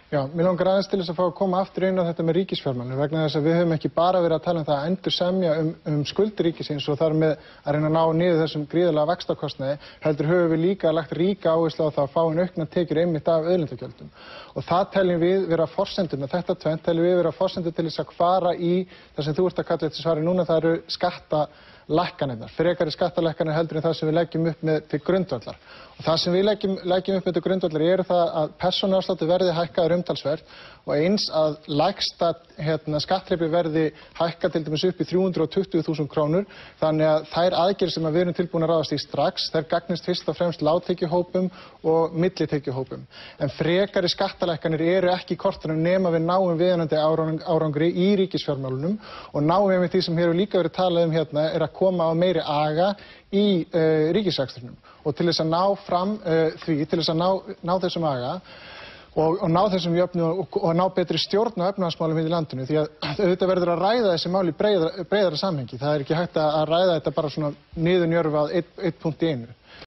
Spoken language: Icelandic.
Já, mér langar aðeins til þess að fá að koma aftur inn á þetta með ríkisfjármálin vegna þess að við höfum ekki bara verið að tala um það að endursemja skuldir ríkisins og þar með að reyna að ná niður þessum gríðarlega vaxtakostnaði, heldur höfum við líka lagt ríka áherslu á það að fá auknar tekjur einmitt af auðlindagjöldum. Og það teljum við vera forsendurnar, þetta tvennt teljum við vera forsendur til þess að fara í það sem þú ert að kalla eftir svari núna, það eru skattalækkanirnar, frekari skattalækkanir heldur en það sem við leggjum upp með til grundvallar. Og það sem við leggjum upp með til grundvallar eru það að persónuafsláttur verði hækkaður umtalsvert og eins að lægsta skattþrepið verði hækkað til dæmis upp í 320.000 krónur, þannig að þær aðgerðir sem við erum tilbúin að ráðast í strax, þær gagnist fyrst og fremst lágtekjuhópum og millitekjuhópum. En frekari skattalækkanir eru ekki í kortunum nema við náum viðunandi árangri í ríkisfjármálunum og náum við með því sem hefur líka verið talað um hérna er að koma á meiri aga í ríkisrekstrinum og til þess að ná fram til þess að ná þessum aga og ná þessum jöfnum og ná betri stjórn á efnahagsmálum í landinu því að auðvitað verður að ræða þessi mál í breiðara samhengi. Það er ekki hægt að ræða þetta bara svona niðurnjörvað einn punkt í einu.